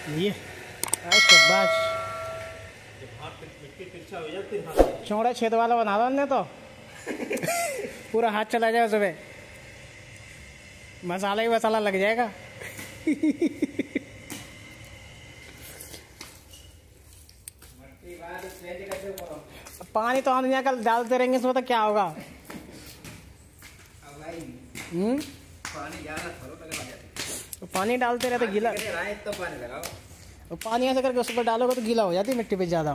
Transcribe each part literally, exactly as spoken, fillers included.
ये शाबाश। चौड़ा छेद वाला बना दो ने तो पूरा हाथ चला जाए उसमें, मसाला ही मसाला लग जाएगा। पानी तो हम यहाँ कल डालते रहेंगे, इसमें तो क्या होगा। हम्म पानी ज्यादा पानी डालते रहते गीला तो पानी लगाओ, और पानी ऐसे करके उस पर डालोगे तो गीला हो जाती है मिट्टी पे ज़्यादा।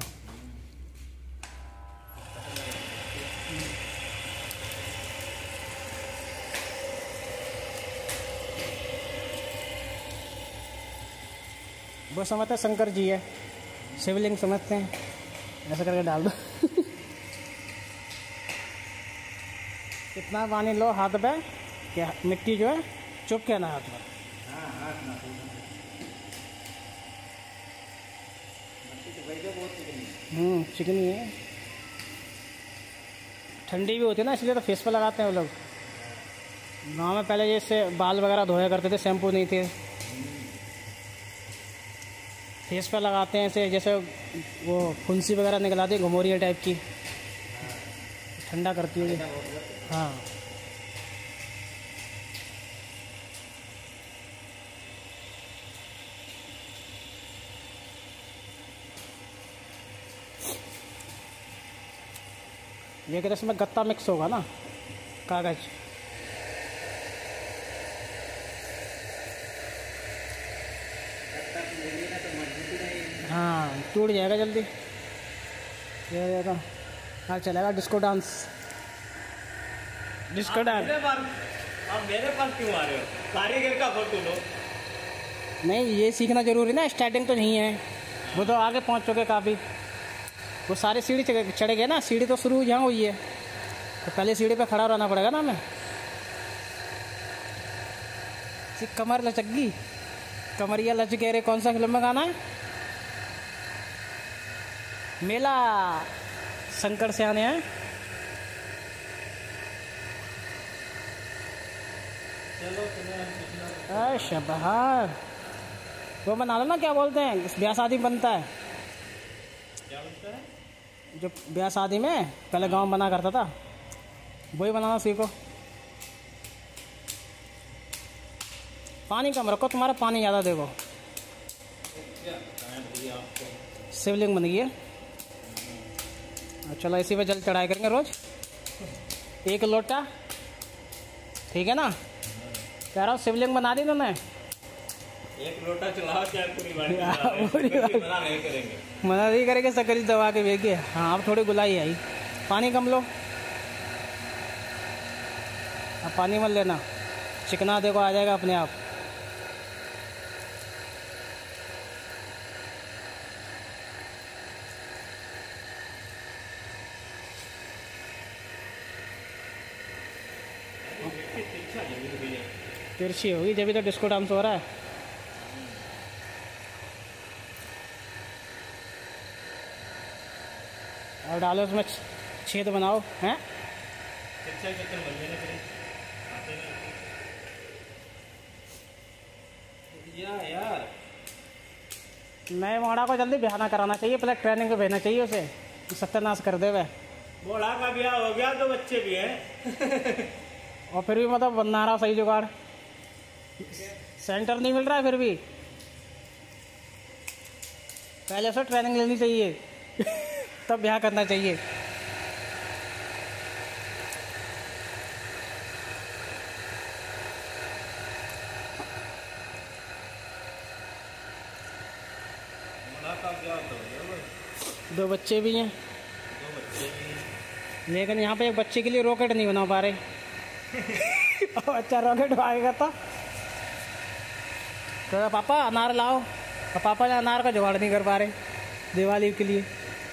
वो समझते हैं शंकर जी है, शिवलिंग समझते हैं, ऐसा करके डाल दो। इतना पानी लो हाथ पे कि मिट्टी जो है चुप के ना हाथ में। हाँ हाथ ना हम्म चिकनी है, ठंडी भी होती है ना, इसलिए तो फेस पे लगाते हैं वो लोग। गाँव में पहले जैसे बाल वगैरह धोया करते थे, शैम्पू नहीं थे, फेस पे लगाते हैं ऐसे, जैसे वो फुंसी वगैरह निकल आती है घुमोरिया टाइप की, ठंडा करती है। हाँ ये कहते इसमें गत्ता मिक्स होगा ना, कागज। हाँ टूट जाएगा जल्दी। ये देखो हाँ चलेगा डिस्को डांस, डिस्को डांस। आप मेरे पास क्यों आ रहे हो? कारीगर का फोटो लो। नहीं ये सीखना जरूरी ना, स्टार्टिंग तो नहीं है, वो तो आगे पहुंच चुके काफ़ी। वो सारे सीढ़ी चढ़े गए ना, सीढ़ी तो शुरू यहाँ हुई है, तो पहले सीढ़ी पे खड़ा रहना पड़ेगा ना हमें। कमर लचक, कमरिया लचक रे, कौन सा फिल्म में गाना है? मेला शंकर से आने हैं। अच्छा बाहर वो बना लो ना, क्या बोलते हैं, ब्याह शादी बनता है, क्या बनता है? जो ब्याह शादी में पहले गांव बना करता था, वही बनाना सीखो। पानी कम रखो, तुम्हारा पानी ज़्यादा देखो। शिवलिंग बन गई है। चलो इसी पे जल चढ़ाया करेंगे रोज, एक लोटा, ठीक है ना। कह रहा हूँ शिवलिंग बना दी तुमने, एक लोटा चलाओ चाहे पूरी बाल्टी मना नहीं करेंगे, मना नहीं करेंगे, सकरी दबा के भेजिए। हाँ अब थोड़ी गुलाई आई, पानी कम लो, अब पानी मत लेना, चिकना देखो आ जाएगा अपने आप। तिरछी होगी जब भी तो डिस्को डांस हो रहा है। और डालो उसमें छेद बनाओ हैं। या यार नए मोड़ा को जल्दी ब्याह ना कराना चाहिए, पहले ट्रेनिंग पे भेजना चाहिए उसे, सत्यानाश कर दे वह। मोड़ा का ब्याह हो गया तो बच्चे भी हैं। और फिर भी मतलब बना रहा सही जुगाड़, सेंटर नहीं मिल रहा है फिर भी, पहले से ट्रेनिंग लेनी चाहिए तब ब्याह करना चाहिए। दो बच्चे भी हैं, दो बच्चे भी, लेकिन यहाँ पे एक बच्चे के लिए रॉकेट नहीं बना पा रहे। अच्छा रॉकेट आएगा तो तो पापा अनार लाओ, और पापा ने अनार का जुगाड़ नहीं कर पा रहे दिवाली के लिए।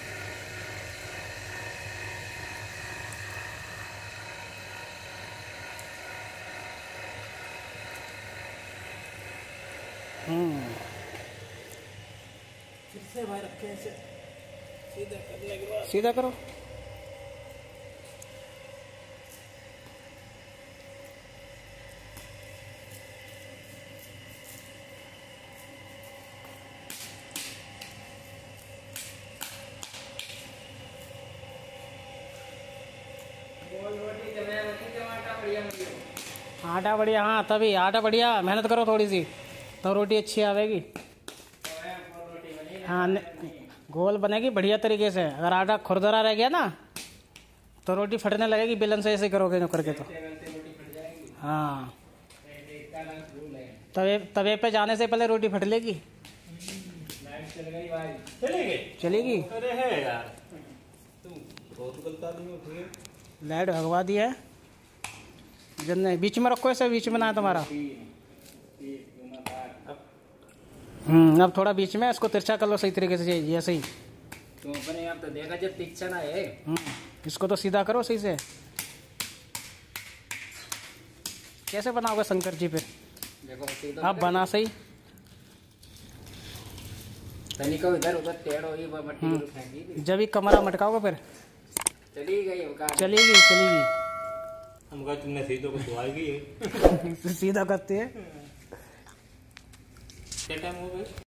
हम्म से भाई रखे ऐसे सीधा करने के बाद सीधा करो। आटा बढ़िया, हाँ तभी आटा बढ़िया, मेहनत करो थोड़ी सी तो रोटी अच्छी आवेगी। हाँ गोल बनेगी बढ़िया तरीके से। अगर आटा खुरदरा रह गया ना तो रोटी फटने लगेगी, बेलन से ऐसे करोगे न करके तो। हाँ तवे तवे पे जाने से पहले रोटी फट लेगी। चलेगी। अरे है यार, तुम बहुत गलत आदमी हो। लाइट भगवा दी है जन्ने, बीच में रखो, ऐसे बीच में ना है तुम्हारा। हम्म अब थोड़ा बीच में इसको तिरछा कर लो सही तरीके से, जैसे ही तुम अपने आप तो देखा जब तीक्ष्ण ना है। इसको तो सीधा करो सही से। कैसे बनाओगे शंकर जी फिर? देखो आप बना सही। तनिको इधर उधर टेढ़ो ही वो मट्टी में फेंकी। जब ही कमरा मटकाओगे फिर चली गई वो कार। चलेगी चलेगी। हम कहा तुमने सीधो को तो आएगी। सीधा करती है। क्या टाइम हो गया?